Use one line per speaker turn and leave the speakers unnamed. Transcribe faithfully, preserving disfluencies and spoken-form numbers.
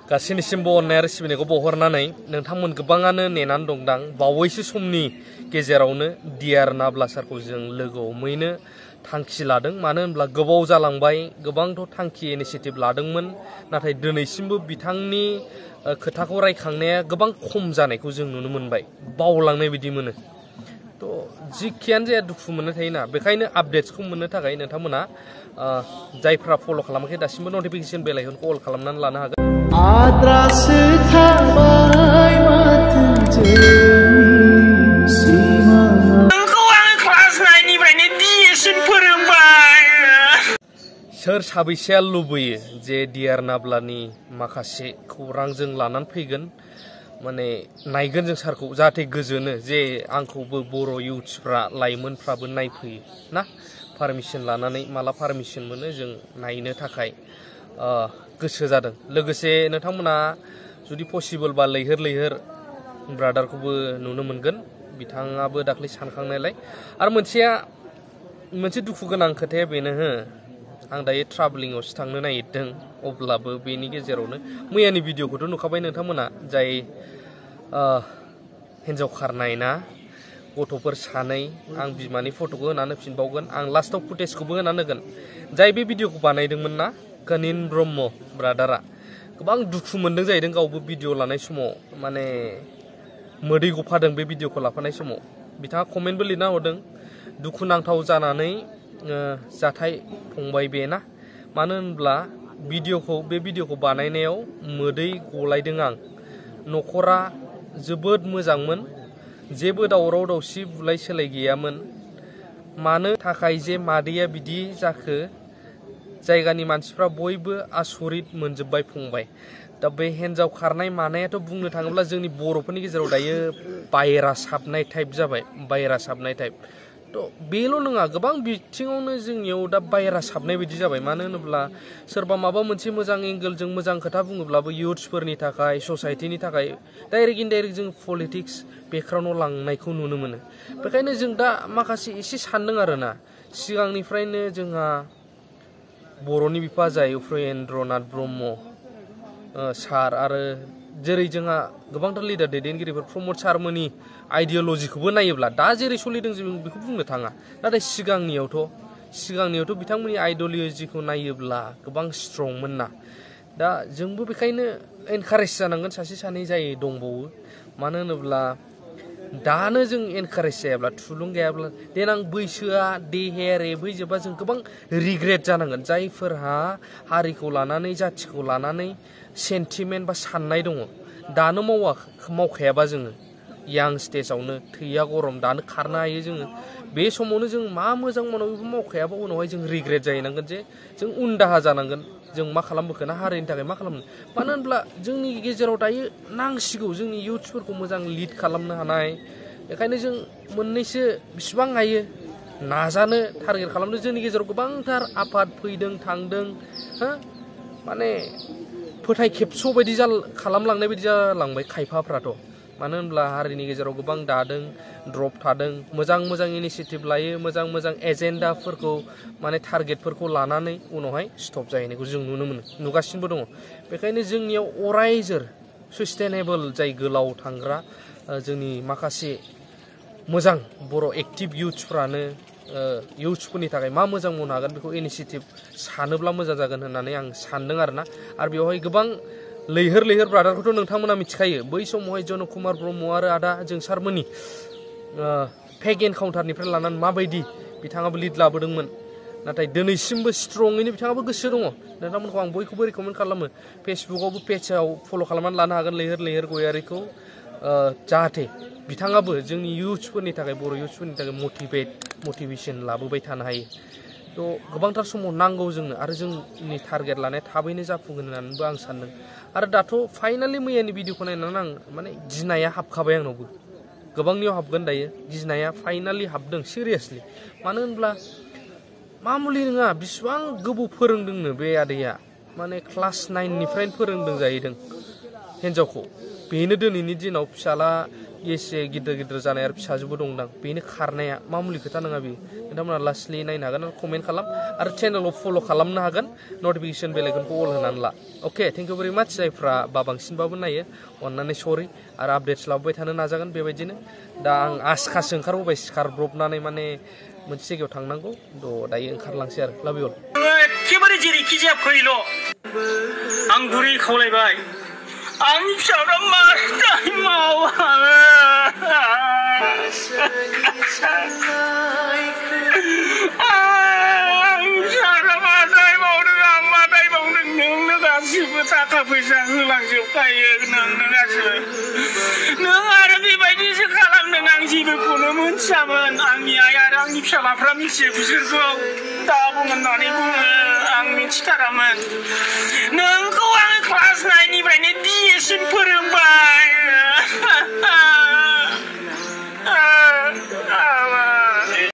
गासैनिसिमबो अननाय आरो सिबिनायखौ बावहरनानै नोंथांमोन गोबाङानो नेनानै दंदां बावैसो समनि गेजेरावनो डियार नाब्ला सारखौ जों लोगो हमहैनो थांखि लादों। मानो होनब्ला गोबाव जालांबाय, गोबांथ' थांखि इनिशियेटिभ लादोंमोन, नाथाय दिनैसिमबो बिथांनि खोथाखौ रायखांनाया गोबां खम जानायखौ जों नुनो मोनबाय, बावलांनाय बायदि मोनो। थ' जिखियानो जाया दुखु मोननो थायोना, बेखायनो आपडेट्सखौ मोननो थाखाय नोंथांमोना जायफ्रा फल' खालामाखै दासिमबो नटिफिकेसन बेल आइकनखौ अल खालामनानै लानो हागोन।
आद्रासो थाबाय माथो जोंनि सिमाङा।
नोंखौ आं क्लास नाइननिफ्रायनो डिएसिन फोरोंबाय।
सोर साबैसेया लुबैयो जे डियार नाब्लानि माखासे खौरां जों लानानै फैगोन, माने नायगोन जों सारखौ, जाहाथे गोजोनो जे आंखौबो बर' इउथ्सफ्रा लाइमोनफ्राबो नायफैयो ना, पारमिसन लानानै माला पारमिसन मोनो जों नायनो थाखाय गोसो जादों। लोगोसे नोंथांमोना जुदि पसिबोलबा लैहोर लैहोर ब्रादारखौबो नुनो मोनगोन, बिथाङाबो दाख्लै सानखांनायलाय। आरो मोनसेया मोनसे दुखु गोनां खोथाया बेनो, हो आं दायो ट्राभेलिंआवसो थांनो नागिरदों, अब्लाबो बेनि गेजेरावनो मैयानि भिडिअखौथ' नुखाबाय नोंथांमोना, जाय हिन्जाव खारनाय ना, गथ'फोर सानै, आं बिमानि फट'खौ होनानै होफिनबावगोन, आं लास्टआव फुटेजखौबो होनानै होगोन। जाय बे भिडिअखौ बानायदोंमोन ना, कनिन ब्रह्म ब्रादारा, गोबां दुखु मोनदों जाहैदों गावबो भिडिअ लानाय समाव, माने मोदै गफादों बे भिडिअखौ लाफानाय समाव। बिथाङा कमेन्टबो लिरना हरदों, दुखुनांथाव जानानै जाथाय फंबाय बेना, मानो होनब्ला भिडिअखौ बे भिडिअखौ बानायनायाव मोदै गलायदों आं। न'खरा जोबोद मोजांमोन, जेबो दावराव दावसि बुलाय सोलाय गैयामोन। मानो थाखाय जे मादैया बिदि जाखो, जायगानि मानसिफ्रा बयबो आसरित मोनजोब्बाय फंबाय। दा बे हिन्जाव खारनाय मानायाथ' बुंनो थाङोब्ला जोंनि बर'फोरनि गेजेराव दायो बायरा साबनाय टाइप जाबाय, बायरा साबनाय टाइप। थ' बेल' नङा, गोबां बिथिङावनो जोंनियाव दा बायरा साबनाय बायदि जाबाय। मानो होनोब्ला सोरबा माबा मोनसे मोजां एंगोलजों मोजां खोथा बुङोब्लाबो इयुथ्सफोरनि थाखाय, ससाइटिनि थाखाय डाइरेक्ट इनडाइरेक्ट जों पलिटिक्स बेकग्राउन्डआव लांनायखौ नुनो मोनो। बेखायनो जों दा माखासे एसे सानदों आरोना, सिगांनिफ्रायनो जोंहा बर'नि बिफा जाय उपेन्द्रनाथ ब्रह्म सार, आरो जेरै जोंहा गोबांथार लिडार दैदेनगिरिफोर प्रमद सारमोननि आइडियलजिखौबो नायोब्ला दा जेरै सोलिदों जों बेखौ बुंनो थाङा, नाथाय सिगांनियावथ' सिगांनियावथ' बिथांमोननि आइडियलजिखौ नायोब्ला गोबां स्ट्रंमोन ना। दा जोंबो बेखायनो एनकारेज जानांगोन, सासे सानै जाय दंबावो। मानो होनोब्ला दानो जों एनकारेज जायाब्ला, थुलुंगायाब्ला, देनां बैसोआ देहाया रेबहैजोबा जों गोबां रिग्रेट जानांगोन। जायफोरहा हारिखौ लानानै, जाथिखौ लानानै सेन्टिमेन्ट बा साननाय दङ, दानो मावा मावखायाबा जोङो यां स्टेजावनो थैया गरम दानो खारनो हायो जोङो, बे समावनो जों मा मोजां मावनांगौ बेखौ मावखायाबा उनावहाय जों रिग्रेट जाहैनांगोन जे जों उन दाहा जानांगोन, जों मा खालामबोखो ना हारिनि थाखाय मा खालामनो। मानो होनब्ला जोंनि गेजेराव दायो नांसिगौ जोंनि इयुथ्सफोरखौ मोजां लिड खालामनो हानाय। बेखायनो जों मोननैसो बिसिबां हायो नाजानो टारगेट खालामदों। जोंनि गेजेराव गोबांथार आफाद फैदों थांदों, हो माने फोथाय खेबस' बायदि खालामलांनाय बायदि जालांबाय खायफाफ्राथ'। मानो होनब्ला हारिनि गेजेराव गोबां दादों, ड्रप थादों, मोजां मोजां इनिशियेटिभ लायो, मोजां मोजां एजेन्डाफोरखौ माने टारगेटफोरखौ लानानै उनावहाय स्टप जाहैनायखौ जों नुनो मोनो, नुगासिनोबो दङ। बेखायनो जोंनियाव अरायजोर सास्टेनेबल जाय गोलाव थांग्रा जोंनि माखासे मोजां बर' एक्टिभ इयुथ्सफ्रानो इयुथ्सफोरनि थाखाय मा मोजां मावनो हागोन बेखौ इनिशियेटिभ सानोब्ला मोजां जागोन होननानै आं सानदों आरोना। आरो बेवहाय गोबां लैहोर लैहोर ब्रादारखौथ' नोंथांमोना मिथिखायो, बै समावहाय जन कुमार ब्रह्म आरो आदा जोंसारमोननि फेक एनकाउन्टारनिफ्राय लानानै माबायदि बिथाङाबो लिड लाबोदोंमोन, नाथाय दिनैसिमबो स्ट्रङैनो बिथाङाबो गोसो दङ। नोंथांमोनखौ आं बयखौबो रिकमेन्ड खालामो, फेसबुकआवबो पेजआव फल' खालामनानै लानो हागोन लैहोर लैहोर गयारिखौ, जाहाथे बिथाङाबो जोंनि इयुथ्सफोरनि थाखाय, बर' इयुथ्सफोरनि थाखाय मटिभेट मटिभेसन लाबोबाय थानो हायो। थ' गोबांथार समाव नांगौ जोंनो, आरो जोंनि टारगेट लानाया थाबैनो जाफुंगोन होननानैबो आं सानदों। आरो दाथ' फाइनालि मैयानि भिडिअखौ नायनानै आं माने गिनाया हाबखाबाय आंनावबो, गोबांनियाव हाबगोन दायो, गिनाया फाइनालि हाबदों सिरियासलि। मानो होनब्ला मामुलि नङा, बिसिबां गोबाव फोरोंदोंनो बे आदैया, माने क्लास नाइननिफ्रायनो फोरोंदों जाहैदों हिन्जावखौ। बेनो दिनैनि दिनाव फिसाला एसे गिदिर गिदिर जानाय आरो फिसाजोबो दंदां बेनो खारनाया मामुलि खोथा नङा बे नोंथांमोना लास्टलि नायनो हागोन आरो कमेन्ट खालाम आरो चेनेलाव फल' खालामनो हागोन नटिफिकेसन बेलाइकनखौ अल होनानै ला अके थेंक इउ भेरि माच जायफ्रा बा बांसिनबाबो नायो अननानै सरि आरो आपडेट्स लाबोबाय थानो नाजागोन बेबायदिनो दा आं आसखासो ओंखारबोबाय सिखारब्रबनानै माने मोनसे जायगायाव थांनांगौ थ' दायो ओंखारलांसै आरो लाभ इउ अल
एखेबारे जेरैखि जाया फैल' आं गुरै खावलायबाय आंनि फिसाफ्रा मा दाय मावा फिसाफ्रा मा दाय मावदों आं मा दाय मावदों नोंनो गासिबो थाखा फैसा होलांजोबखायो नोंनो गासिबो नों आरो बेबायदिसो खालामदों आं जेबोखौनो मोनथियामोन आंनि आइ आरो आंनि फिसालाफ्रा मिथियो बिसोरखौ दा बुं होननानै बुङो आं मिथिथारामोन नोंखौ आङो क्लास नाइननिफ्रायनो दिएसिम फोरोंबाय